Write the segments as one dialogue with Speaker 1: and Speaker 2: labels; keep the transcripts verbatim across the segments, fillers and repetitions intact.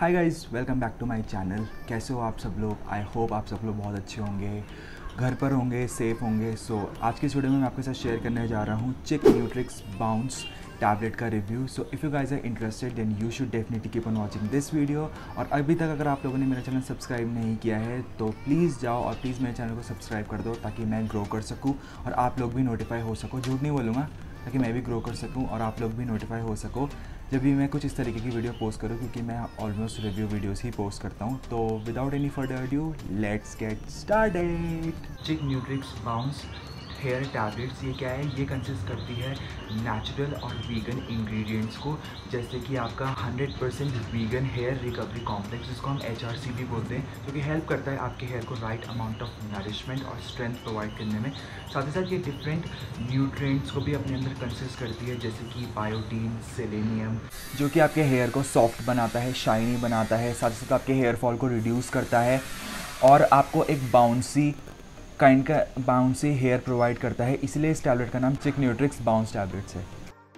Speaker 1: Hi guys, welcome back to my channel. कैसे हो आप सब लोग? आई होप आप सब लोग बहुत अच्छे होंगे, घर पर होंगे, सेफ़ होंगे। सो so, आज की इस वीडियो में मैं आपके साथ शेयर करने जा रहा हूँ चिक न्यूट्रिक्स बाउंस टैबलेट का review. So if you guys are interested then you should definitely keep on watching this video. और अभी तक अगर आप लोगों ने मेरा चैनल सब्सक्राइब नहीं किया है तो प्लीज़ जाओ और प्लीज़ मेरे चैनल को सब्सक्राइब कर दो ताकि मैं ग्रो कर सकूँ और आप लोग भी नोटिफाई हो सको। झूठ नहीं बोलूँगा, ताकि मैं भी ग्रो कर सकूँ और आप लोग भी नोटिफाई हो सको जब भी मैं कुछ इस तरीके की वीडियो पोस्ट करूँ, क्योंकि मैं ऑलमोस्ट रिव्यू वीडियोस ही पोस्ट करता हूँ। तो without any further due let's get started. Chicnutrix bounce hair tablets, ये क्या है? ये कंसिस्ट करती है नेचुरल और वीगन इंग्रेडिएंट्स को, जैसे कि आपका hundred percent vegan hair recovery complex, जिसको हम एच आर सी भी बोलते हैं, जो कि हेल्प करता है आपके हेयर को राइट अमाउंट ऑफ नरिशमेंट और स्ट्रेंथ प्रोवाइड करने में। साथ ही साथ ये डिफरेंट न्यूट्रिएंट्स को भी अपने अंदर कंसिस्ट करती है, जैसे कि बायोटीन, सेलेनियम, जो कि आपके हेयर को सॉफ्ट बनाता है, शाइनी बनाता है। साथ ही साथ आपके हेयर फॉल को रिड्यूस करता है और आपको एक बाउंसी काइंड का बाउंसी हेयर प्रोवाइड करता है। इसलिए इस टैबलेट का नाम चिक न्यूट्रिक्स बाउंस टैबलेट्स है।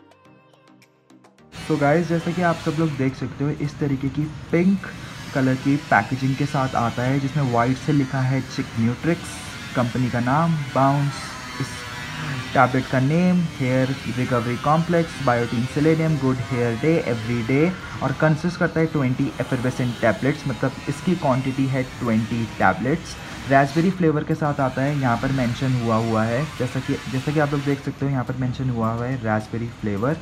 Speaker 1: तो गाइस, जैसे कि आप सब लोग देख सकते हो, इस तरीके की पिंक कलर की पैकेजिंग के साथ आता है, जिसमें वाइट से लिखा है चिक न्यूट्रिक्स, कंपनी का नाम बाउंस, इस टैबलेट का name hair recovery complex, biotin, selenium, good hair day every day, और कंसिस्ट करता है ट्वेंटी एफरवेसेंट टैबलेट्स, मतलब इसकी क्वांटिटी है ट्वेंटी टैबलेट्स। रास्पबेरी फ्लेवर के साथ आता है, यहाँ पर मेंशन हुआ हुआ है, जैसा कि जैसा कि आप लोग देख सकते हो, यहाँ पर मेंशन हुआ हुआ है रास्पबेरी फ्लेवर।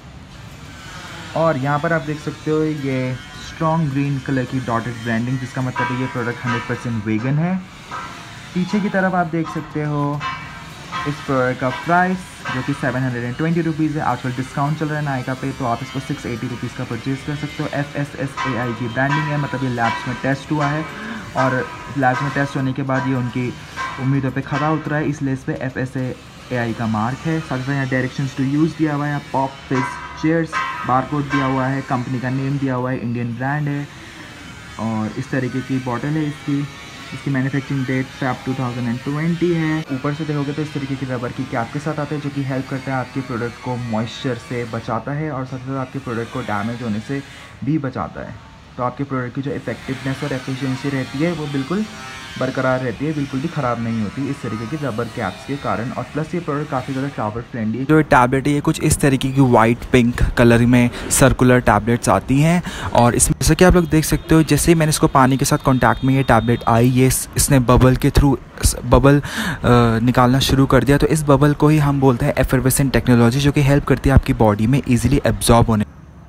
Speaker 1: और यहाँ पर आप देख सकते हो ये स्ट्रॉन्ग ग्रीन कलर की डॉटेड ब्रांडिंग, जिसका मतलब है ये प्रोडक्ट हंड्रेड परसेंट वेगन है। पीछे की तरफ आप देख सकते हो इस प्रोडक्ट का प्राइस, जो कि seven hundred and twenty rupees है। आजकल डिस्काउंट चल रहा है नायका पे, तो आप इसको सिक्स एटी रुपीज़ का परचेज़ कर सकते हो। F S S A I की ब्रांडिंग है, मतलब ये लैब्स में टेस्ट हुआ है और लैब्स में टेस्ट होने के बाद ये उनकी उम्मीदों पे खरा उतरा है, इसलिए इस पर एफ एस ए आई का मार्क है। साथ ही साथ यहाँ डायरेक्शंस टू यूज़ दिया हुआ है, पॉप फिज चेयर्स, बारकोड दिया हुआ है, कंपनी का नेम दिया हुआ है, इंडियन ब्रांड है, और इस तरीके की बॉटल है इसकी। इसकी manufacturing date Feb two thousand twenty है। ऊपर से देखोगे तो इस तरीके की रबर की कैप के साथ आता है, जो कि हेल्प करता है आपके प्रोडक्ट को मॉइस्चर से बचाता है और साथ ही साथ आपके प्रोडक्ट को डैमेज होने से भी बचाता है। तो आपके प्रोडक्ट की जो इफेक्टिवनेस और एफिशिएंसी रहती है वो बिल्कुल बरकरार रहती है, बिल्कुल भी ख़राब नहीं होती इस तरीके की रबर कैप्स के कारण। और प्लस ये प्रोडक्ट काफ़ी ज़्यादा ट्रैवल फ्रेंडली है। जो टैबलेट है ये कुछ इस तरीके की वाइट पिंक कलर में सर्कुलर टैबलेट्स आती हैं, और इसमें जैसा कि आप लोग देख सकते हो, जैसे ही मैंने इसको पानी के साथ कॉन्टैक्ट में ये टैबलेट आई, ये इसने बबल के थ्रू बबल निकालना शुरू कर दिया। तो इस बबल को ही हम बोलते हैं एफरवेसेंट टेक्नोलॉजी, जो कि हेल्प करती है आपकी बॉडी में ईजिली एब्जॉर्ब होने।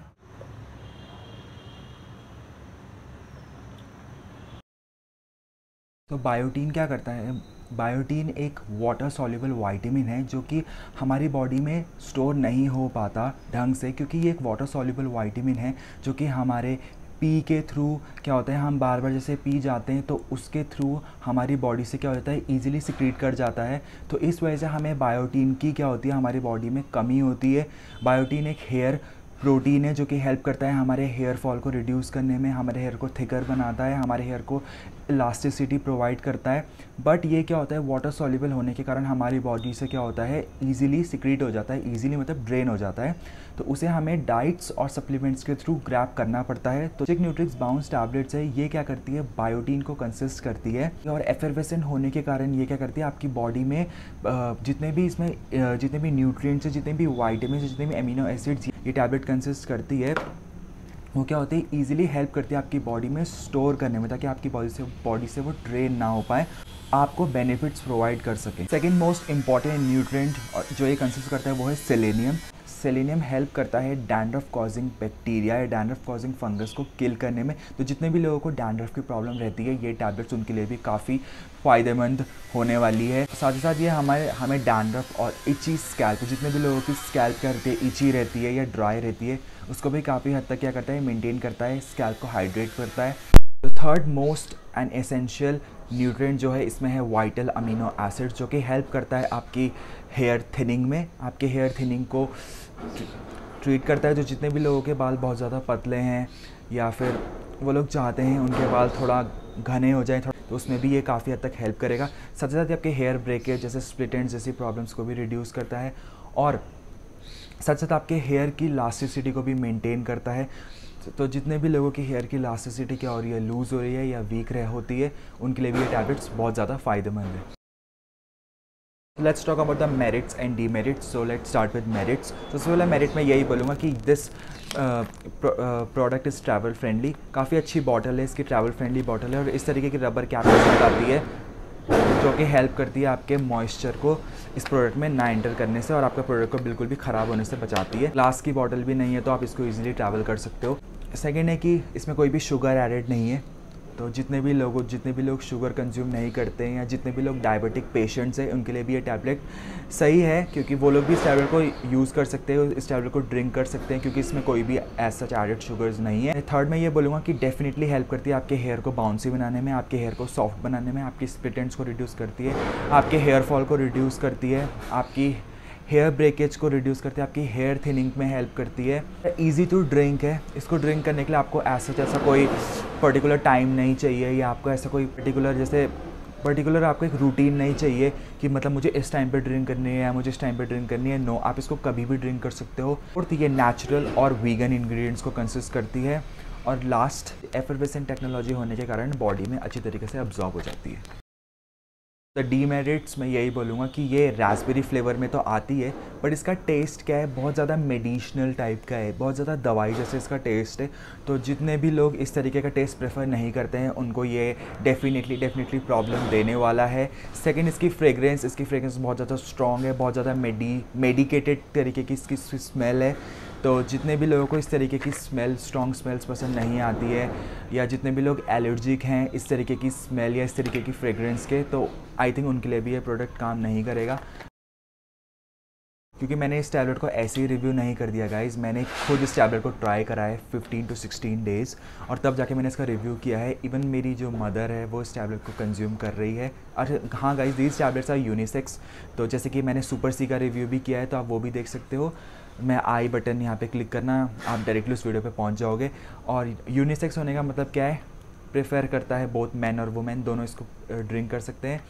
Speaker 1: तो बायोटीन क्या करता है? बायोटीन एक वाटर सॉल्युबल विटामिन है, जो कि हमारी बॉडी में स्टोर नहीं हो पाता ढंग से, क्योंकि ये एक वाटर सॉल्युबल विटामिन है, जो कि हमारे पी के थ्रू क्या होता है, हम बार बार जैसे पी जाते हैं तो उसके थ्रू हमारी बॉडी से क्या हो जाता है, ईजिली सिक्रीट कर जाता है। तो इस वजह से हमें बायोटीन की क्या होती है, हमारी बॉडी में कमी होती है। बायोटीन एक हेयर प्रोटीन है, जो कि हेल्प करता है हमारे हेयर फॉल को रिड्यूस करने में, हमारे हेयर को थिकर बनाता है, हमारे हेयर को इलास्टिसिटी प्रोवाइड करता है। बट ये क्या होता है, वाटर सॉल्युबल होने के कारण हमारी बॉडी से क्या होता है, इजीली सिक्रीट हो जाता है, इजीली मतलब ड्रेन हो जाता है। तो उसे हमें डाइट्स और सप्लीमेंट्स के थ्रू ग्रैब करना पड़ता है। तो चिक न्यूट्रिक्स बाउंस टैबलेट्स है, ये क्या करती है, बायोटीन को कंसिस्ट करती है, और एफरवेसेंट होने के कारण ये क्या करती है, आपकी बॉडी में जितने भी इसमें जितने भी न्यूट्रिएंट्स, जितने भी वाइटामिन, जितने भी एमिनो एसिड्स ये टैबलेट कंसिस्ट करती है, वो क्या होती है, ईजिली हेल्प करती है आपकी बॉडी में स्टोर करने में, ताकि आपकी बॉडी से बॉडी से वो ड्रेन ना हो पाए, आपको बेनिफिट्स प्रोवाइड कर सके। सेकेंड मोस्ट इंपॉर्टेंट न्यूट्रिएंट जो ये कंसिस्ट करता है वो है सेलेनियम। सेलेनियम हेल्प करता है डैंड्रफ कॉजिंग बैक्टीरिया या डैंड्रफ कॉजिंग फंगस को किल करने में। तो जितने भी लोगों को डैंड्रफ की प्रॉब्लम रहती है, ये टैबलेट्स उनके लिए भी काफ़ी फ़ायदेमंद होने वाली है। साथ ही साथ ये हमारे हमें डैंड्रफ और इची स्कैल्प, जितने भी लोगों की स्कैल्प करती है, इची रहती है या ड्राई रहती है, उसको भी काफ़ी हद तक क्या करता है, मेंटेन करता है, स्कैल्प को हाइड्रेट करता है। तो third most and essential nutrient जो है इसमें है वाइटल अमीनो एसिड, जो कि हेल्प करता है आपकी हेयर थिनिंग में, आपके हेयर थिनिंग को ट्रीट करता है। जो जितने भी लोगों के बाल बहुत ज़्यादा पतले हैं या फिर वो लोग चाहते हैं उनके बाल थोड़ा घने हो जाएं, तो उसमें भी ये काफ़ी हद तक हेल्प करेगा। साथ ही साथ आपके हेयर ब्रेकेज जैसे स्प्लिट एंड्स जैसी प्रॉब्लम्स को भी रिड्यूस करता है, और साथ साथ आपके हेयर की इलास्टिसिटी को भी मेंटेन करता है। तो जितने भी लोगों की हेयर की इलास्टिसिटी क्या हो रही है, लूज़ हो रही है या वीक रह होती है, उनके लिए भी ये टैबलेट्स बहुत ज़्यादा फ़ायदेमंद है। Let's talk about the merits and demerits. So let's start with merits. सबसे पहले मेरिट में यही बोलूँगा कि this product is travel friendly. काफ़ी अच्छी बॉटल है, इसकी ट्रैवल फ्रेंडली बॉटल है और इस तरीके की रबर कैप के साथ आती है जो कि हेल्प करती है आपके मॉइस्चर को इस प्रोडक्ट में ना एंटर करने से और आपका प्रोडक्ट को बिल्कुल भी ख़राब होने से बचाती है। ग्लास की बॉटल भी नहीं है तो आप इसको ईजिली ट्रैवल कर सकते हो। सेकेंड है कि इसमें कोई भी शुगर एडेड नहीं है, तो जितने भी लोगों जितने भी लोग शुगर कंज्यूम नहीं करते हैं या जितने भी लोग डायबिटिक पेशेंट्स हैं उनके लिए भी ये टैबलेट सही है, क्योंकि वो लोग भी इस टैबलेट को यूज़ कर सकते हैं, इस टैबलेट को ड्रिंक कर सकते हैं क्योंकि इसमें कोई भी एज सच एडेड शुगर्स नहीं है। थर्ड में ये बोलूँगा कि डेफिनेटली हेल्प करती है आपके हेयर को बाउंसी बनाने में, आपके हेयर को सॉफ्ट बनाने में, आपकी स्प्लिट एंड्स को रिड्यूस करती है, आपके हेयर फॉल को रिड्यूस करती है, आपकी हेयर ब्रेकेज को रिड्यूस करती है, आपकी हेयर थिनिंग में हेल्प करती है। इजी टू ड्रिंक है, इसको ड्रिंक करने के लिए आपको ऐसा जैसा कोई पर्टिकुलर टाइम नहीं चाहिए या आपको ऐसा कोई पर्टिकुलर जैसे पर्टिकुलर आपको एक रूटीन नहीं चाहिए कि मतलब मुझे इस टाइम पे ड्रिंक करनी है या मुझे इस टाइम पे ड्रिंक करनी है। नो, आप इसको कभी भी ड्रिंक कर सकते हो। और ये नेचुरल और वीगन इंग्रेडिएंट्स को कंसिस्ट करती है। और लास्ट, एफर्वेसेंट टेक्नोलॉजी होने के कारण बॉडी में अच्छी तरीके से अब्जॉर्ब हो जाती है। द डीमेरिट्स मैं यही बोलूँगा कि ये रास्पबेरी फ्लेवर में तो आती है, बट इसका टेस्ट क्या है, बहुत ज़्यादा मेडिसिनल टाइप का है, बहुत ज़्यादा दवाई जैसे इसका टेस्ट है। तो जितने भी लोग इस तरीके का टेस्ट प्रेफर नहीं करते हैं उनको ये डेफिनेटली डेफिनेटली प्रॉब्लम देने वाला है। सेकंड, इसकी फ्रेग्रेंस इसकी फ्रेग्रेंस बहुत ज़्यादा स्ट्रॉन्ग है, बहुत ज़्यादा मेडी मेडिकेटेड तरीके की इसकी स्मेल है। तो जितने भी लोगों को इस तरीके की स्मेल, स्ट्रॉन्ग स्मेल्स पसंद नहीं आती है या जितने भी लोग एलर्जिक हैं इस तरीके की स्मेल या इस तरीके की फ्रेग्रेंस के, तो आई थिंक उनके लिए भी ये प्रोडक्ट काम नहीं करेगा। क्योंकि मैंने इस टैबलेट को ऐसे ही रिव्यू नहीं कर दिया गाइज़, मैंने खुद इस टैबलेट को ट्राई करा है फिफ्टीन टू सिक्सटीन डेज़ और तब जाके मैंने इसका रिव्यू किया है। इवन मेरी जो मदर है वो इस टैबलेट को कंज्यूम कर रही है। और हाँ guys, these tablets are unisex. तो जैसे कि मैंने सुपर सी का रिव्यू भी किया है तो आप वो भी देख सकते हो। मैं आई बटन यहाँ पे क्लिक करना, आप डायरेक्टली उस वीडियो पे पहुँच जाओगे। और यूनिसेक्स होने का मतलब क्या है, प्रेफर करता है बोथ मैन और वुमेन दोनों इसको ड्रिंक कर सकते हैं।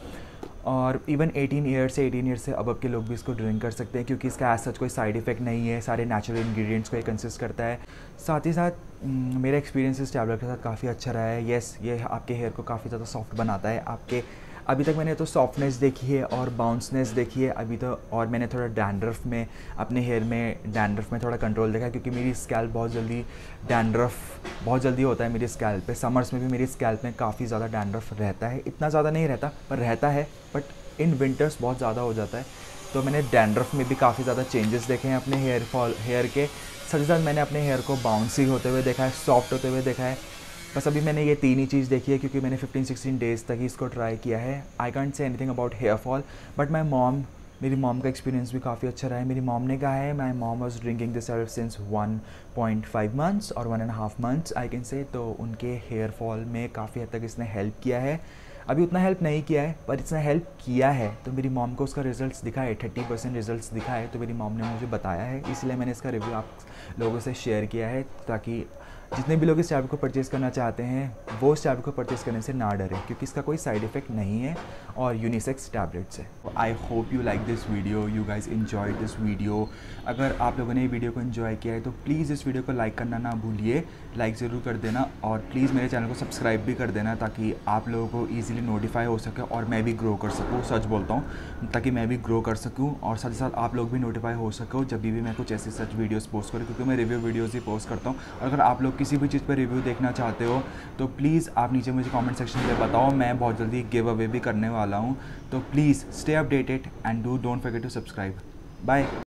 Speaker 1: और इवन एटीन ईयर से एटीन ईयर से अबव के लोग भी इसको ड्रिंक कर सकते हैं क्योंकि इसका एज सच कोई साइड इफ़ेक्ट नहीं है, सारे नेचुरल इंग्रेडिएंट्स को ये कंसिस्ट करता है। साथ ही साथ मेरा एक्सपीरियंस इस टैबलेट के साथ काफ़ी अच्छा रहा है। येस, ये आपके हेयर को काफ़ी ज़्यादा सॉफ्ट बनाता है। आपके अभी तक मैंने तो सॉफ्टनेस देखी है और बाउंसनेस देखी है अभी तो, और मैंने थोड़ा डैंड्रफ में अपने हेयर में डैंड्रफ में थोड़ा कंट्रोल देखा है क्योंकि मेरी स्कैल्प बहुत जल्दी डैंड्रफ बहुत जल्दी होता है मेरी स्कैल्प पे। समर्स में भी मेरी स्कैल्प में काफ़ी ज़्यादा डैंड्रफ रहता है, इतना ज़्यादा नहीं रहता पर रहता है, बट इन विंटर्स बहुत ज़्यादा हो जाता है। तो मैंने डैंड्रफ में भी काफ़ी ज़्यादा चेंजेस देखे हैं अपने हेयर फॉल हेयर के साथ ही साथ मैंने अपने हेयर को बाउंसी होते हुए देखा है, सॉफ्ट होते हुए देखा है। बस अभी मैंने ये तीन ही चीज़ देखी है क्योंकि मैंने फिफ्टीन सिक्सटीन डेज़ तक ही इसको ट्राई किया है। I can't say anything about hair fall, but my mom मेरी मॉम का एक्सपीरियंस भी काफ़ी अच्छा रहा है। मेरी मॉम ने कहा है my mom was drinking this tablet since one point five months और one and half months I can say. तो उनके हेयर फॉल में काफ़ी हद तक इसने हेल्प किया है। अभी उतना हेल्प नहीं किया है पर इतना हेल्प किया है। तो मेरी मॉम को उसका रिजल्ट्स दिखा है, थर्टी परसेंट रिजल्ट्स दिखा है, तो मेरी मॉम ने मुझे बताया है, इसलिए मैंने इसका रिव्यू आप लोगों से शेयर किया है ताकि जितने भी लोग इस टैबलेट को परचेज़ करना चाहते हैं वो इस टैबलेट को परचेज़ करने से ना डरें क्योंकि इसका कोई साइड इफ़ेक्ट नहीं है और यूनिसेक्स टैबलेट्स है। I hope you like this video, you guys enjoy this video. अगर आप लोगों ने ये वीडियो को इन्जॉय किया है तो प्लीज़ इस वीडियो को लाइक करना ना भूलिए, लाइक ज़रूर कर देना और प्लीज़ मेरे चैनल को सब्सक्राइब भी कर देना ताकि आप लोगों को ईजिली नोटिफाई हो सके और मैं भी ग्रो कर सकूँ। सच बोलता हूँ, ताकि मैं भी ग्रो कर सकूँ और साथ ही साथ आप लोग भी नोटिफाई हो सको जब भी मैं कुछ ऐसी सच वीडियोज़ पोस्ट करूँ, क्योंकि मैं रिव्यू वीडियोज़ ही पोस्ट करता हूँ। अगर आप लोग किसी भी चीज़ पर रिव्यू देखना चाहते हो तो प्लीज़ आप नीचे मुझे कमेंट सेक्शन में बताओ, मैं बहुत जल्दी गिव अवे भी करने वाला हूँ। तो please stay updated and do don't forget to subscribe. Bye.